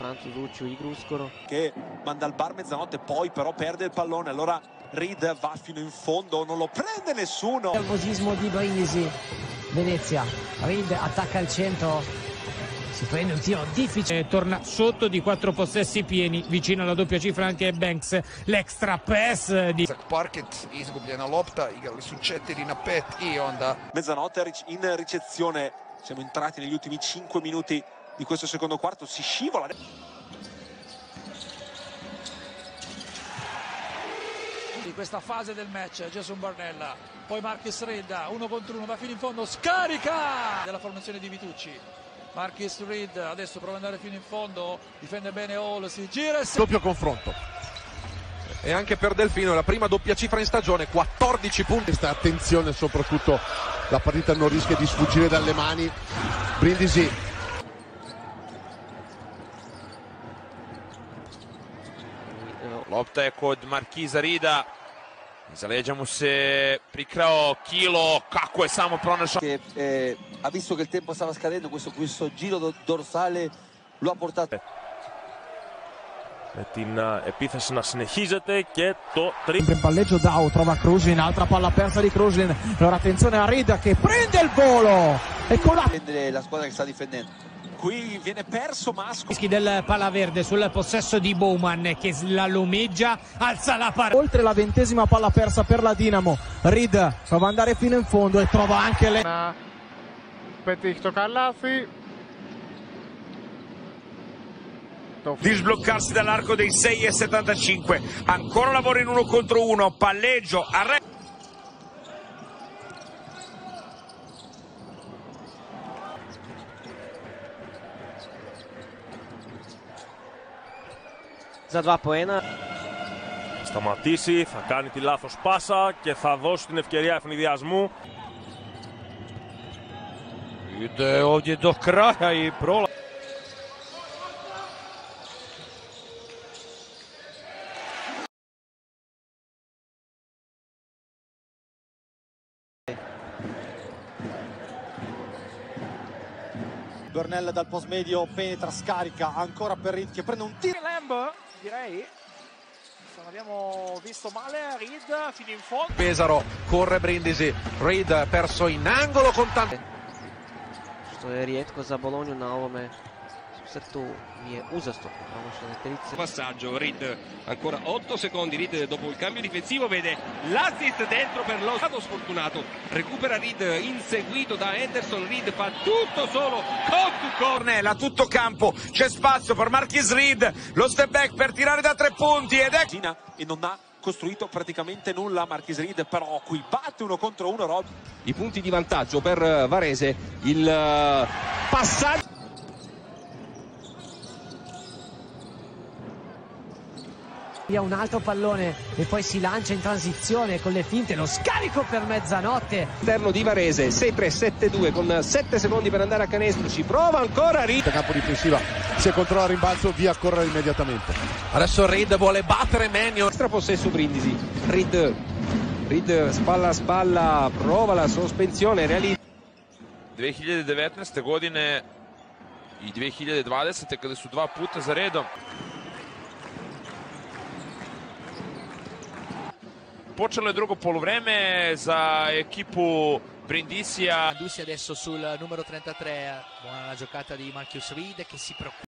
Zuccio, igru uskoro. Che manda al bar mezzanotte, poi però perde il pallone, allora Reed va fino in fondo, non lo prende nessuno. Il nervosismo di Brindisi, Venezia, Reed attacca il centro, si prende un tiro difficile. Torna sotto di 4 possessi pieni, vicino alla doppia cifra anche Banks, l'extra pass di Parket, izgubljena lopta, igrali su 4 na 5 i onda. Mezzanotte in ricezione, siamo entrati negli ultimi 5 minuti di questo secondo quarto, si scivola. Di questa fase del match Jason Barnella, poi Marcus Reed 1 contro 1, va fino in fondo, scarica della formazione di Vitucci. Marcus Reed adesso prova ad andare fino in fondo, difende bene Hall, si gira e doppio confronto. E anche per Delfino la prima doppia cifra in stagione, 14 punti. Questa attenzione, soprattutto la partita non rischia di sfuggire dalle mani. Brindisi. Lopta je kod Markiza Rida. Zaleđa mu se prikrao Kilo, kako je samo pronašao. Ha visto che il tempo stava scadendo, questo giro dorsale lo ha portato. Με την επίθεση να συνεχίζεται και το Sempre in palleggio Dao, trova Kruslin, altra palla persa di Kruslin. Allora attenzione a Reed che prende il volo. E con La squadra che sta difendendo. Qui viene perso Masco. rischi del Palaverde sul possesso di Bowman che slalomeggia, alza la palla. oltre la 20ª palla persa per la Dinamo. Reed prova ad andare fino in fondo e trova anche le... Πετύχει το καλάθι. Di sbloccarsi dall'arco dei 6,75. Ancora lavoro in 1 contro 1. Palleggio, arresto. Za 2 poena. σταματήσει, θα κάνει τη λάθος πάσα και θα δώσει την ευκαιρία ευνηδιασμού. Ide ovdje do kraja i prolazi. Barnella dal post medio penetra, scarica ancora per Reed che prende un tiro. Lamb, direi. Se non abbiamo visto male, Reed fino in fondo. Pesaro, corre Brindisi, Reed perso in angolo con tanto. Što je rijetko za Bolonju na ovome susretu, je uzastopno promašene trice. Passaggio, Reed ancora 8 secondi, Reed dopo il cambio difensivo vede l'assist dentro per lo stato sfortunato, recupera Reed inseguito da Henderson, Reed fa tutto solo con Cornella, tutto campo, c'è spazio per Marquis Reed, lo step back per tirare da 3 punti ed è... E non ha costruito praticamente nulla Marquis Reed, però qui batte 1 contro 1 i punti di vantaggio per Varese, il passaggio. Via un altro pallone e poi si lancia in transizione con le finte, lo scarico per mezzanotte. Interno di Varese, 6-3-7-2 con 7 secondi per andare a canestro, ci prova ancora Reed. Campo difensiva, se controlla il rimbalzo via a correre immediatamente. Adesso Reed vuole battere Mannion. Extra possesso Brindisi, Reed spalla a spalla, prova la sospensione, realizza. 2019. godine i 2020. kada su 2 puta za redom počelo je drugo poluvreme za ekipu Brindisija. Brindisi adesso sul numero 33, buona la giocata di Marcus Reed che si preoccupa.